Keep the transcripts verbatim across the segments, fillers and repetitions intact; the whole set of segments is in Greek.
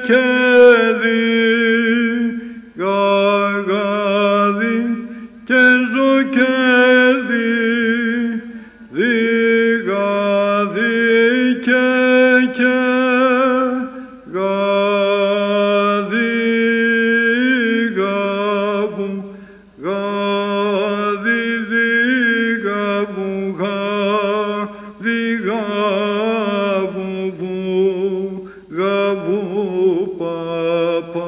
και δι και ζω και δι δι και και γαδι γαβου γαδι δι γαβου γαδι γαβου βου γαβου παπα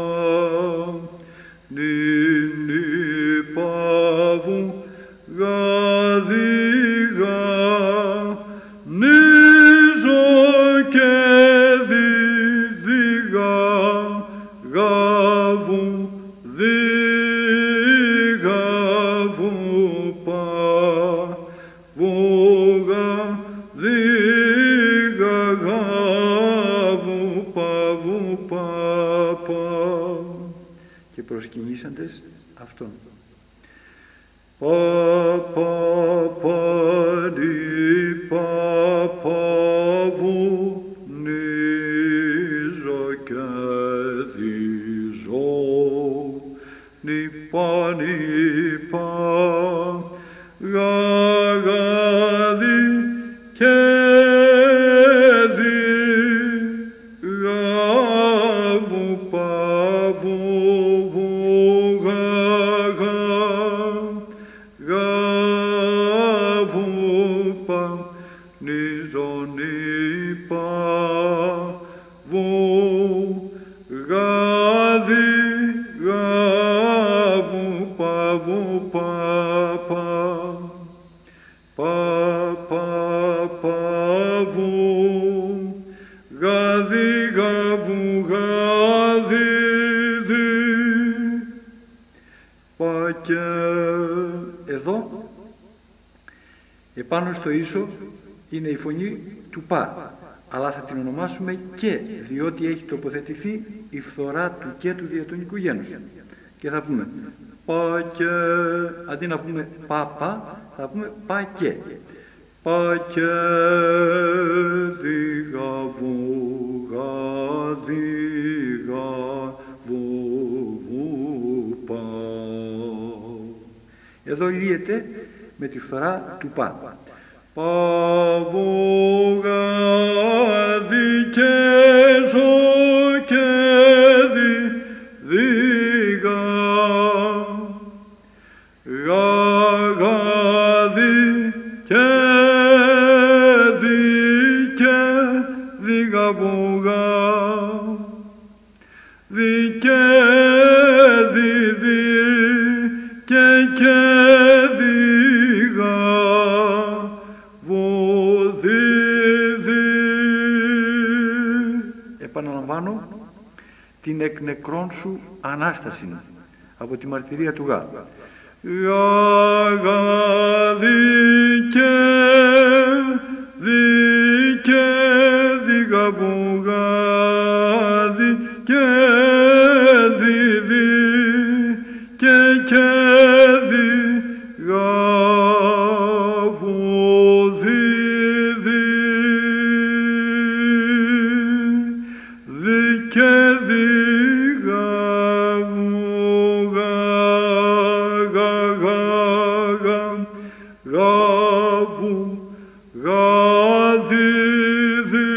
νι νι παβου γαδι γα νι ζω και δι δι γα γαβου δι γαβου πα βου γα δι γα γαβου πα βου πα πα. Και προσκυνήσαντες αυτόν. Πα πα πα νι πα πα βου νι ζω και δι ζω νι πα νι πα γα γα δι και δι γα βου πα βου βου γα γα γα βου πα νι ζω νι πα βου γα δι γα βου πα βου πα πα πα πα πα βου γα δι γα βου γα δι δι πα. Και εδώ επάνω στο ίσο είναι η φωνή του πα, αλλά θα την ονομάσουμε και, διότι έχει τοποθετηθεί η φθορά του και του διατονικού γένους. Και θα πούμε πα και, αντί να πούμε πα πα, θα πούμε πα και. Πα και δι γα βου γα δι γα βου βου πα. Εδώ λύεται με τη φθορά του πα. Πα βου γα δι και ζω και δι δι γα γα γα δι και δι και δι γα βου γα δι και δι δι και και δι γα βου δι δι. Επαναλαμβάνω την εκ νεκρών σου Ανάσταση από τη μαρτυρία του Γα. Γα γα δι και δι και δι γα βου γα δι και δι δι και και δι γα βου δι δι δι και δι γα βου γα γα γα γα γα βου γα δι δι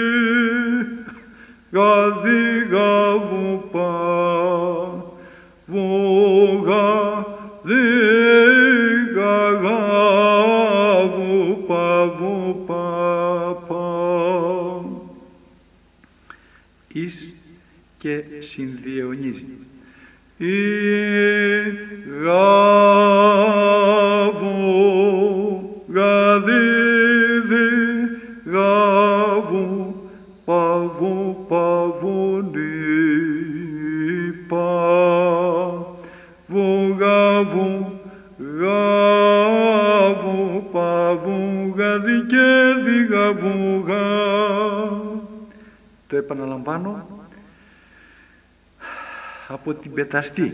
γα δι γα βου πα βου γα δι γα γα βου πα βου πα πα. Εις και συνδιαιωνίζει. Ι γα βου γα δι δι γα βου πα βου πα βου νι πα βου γα βου γα βου πα βου γα δι και δι γα βου γα. Το επαναλαμβάνω από την πεταστή.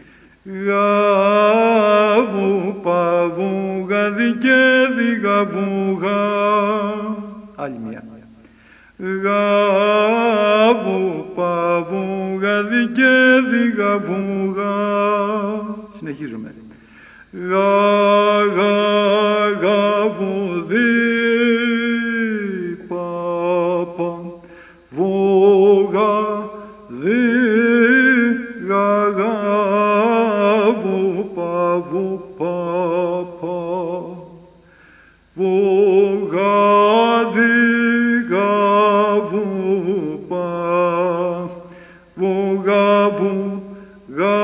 Γα βου πα βου γα δι και δι γα βου γα. Άλλη μία. γαβου παβου γαδι και διγαβου γα. Συνεχίζουμε. Γα, γα, γαβου δι, πα, πα, βου, γα, δι, γα, γαβου, πα, βου, πα, πα, βου, γα, δι, γαβου, πα, βου, γαβου, γα,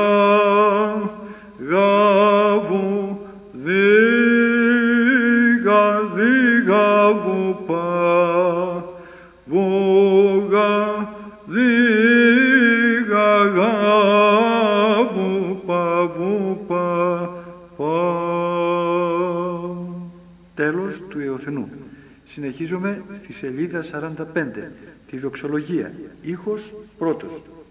γαβου, δι, γα, δι, γαβου, πα, βου, γα, δι, γα, γαβου, πα, βου, πα, πα. Τέλος του Εωθενού. Συνεχίζουμε στη σελίδα σαράντα πέντε, τη δοξολογία, ήχος πρώτος.